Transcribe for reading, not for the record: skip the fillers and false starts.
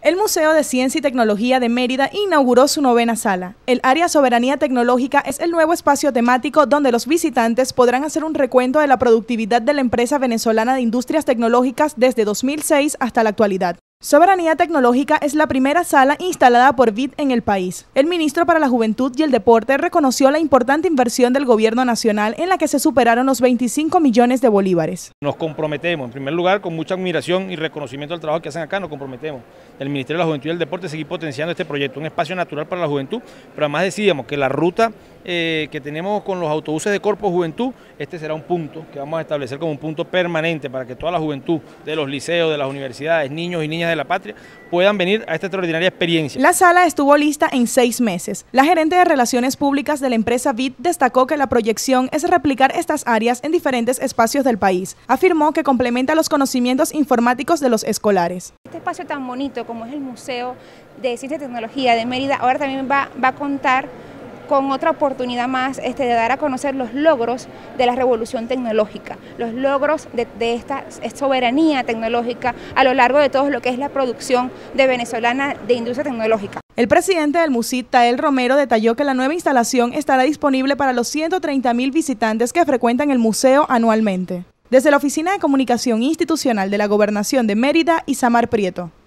El Museo de Ciencia y Tecnología de Mérida inauguró su 9ª sala. El área Soberanía Tecnológica es el nuevo espacio temático donde los visitantes podrán hacer un recuento de la productividad de la empresa venezolana de industrias tecnológicas desde 2006 hasta la actualidad. Soberanía Tecnológica es la primera sala instalada por VIT en el país. El ministro para la Juventud y el Deporte reconoció la importante inversión del gobierno nacional en la que se superaron los 25 millones de bolívares. Nos comprometemos, en primer lugar, con mucha admiración y reconocimiento del trabajo que hacen acá, nos comprometemos. El Ministerio de la Juventud y el Deporte seguir potenciando este proyecto, un espacio natural para la juventud, pero además decíamos que la ruta que tenemos con los autobuses de Corpo Juventud, este será un punto que vamos a establecer como un punto permanente para que toda la juventud de los liceos, de las universidades, niños y niñas de la patria puedan venir a esta extraordinaria experiencia. La sala estuvo lista en 6 meses. La gerente de Relaciones Públicas de la empresa VIT destacó que la proyección es replicar estas áreas en diferentes espacios del país. Afirmó que complementa los conocimientos informáticos de los escolares. Este espacio tan bonito como es el Museo de Ciencia y Tecnología de Mérida ahora también va a contar con otra oportunidad más de dar a conocer los logros de la revolución tecnológica, los logros de esta soberanía tecnológica a lo largo de todo lo que es la producción de venezolana de industria tecnológica. El presidente del MUCIT, Tael Romero, detalló que la nueva instalación estará disponible para los 130.000 visitantes que frecuentan el museo anualmente. Desde la Oficina de Comunicación Institucional de la Gobernación de Mérida, Isamar Prieto.